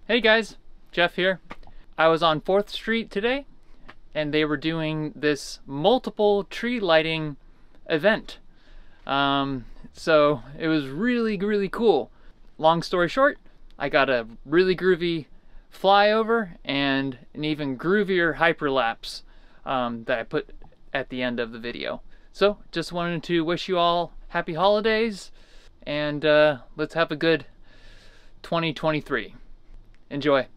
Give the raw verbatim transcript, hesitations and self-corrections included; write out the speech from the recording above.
Hey guys, Jeff here. I was on fourth street today and they were doing this multiple tree lighting event. Um, so it was really, really cool. Long story short, I got a really groovy flyover and an even groovier hyperlapse um, that I put at the end of the video. So just wanted to wish you all happy holidays and uh, let's have a good twenty twenty-three. Enjoy.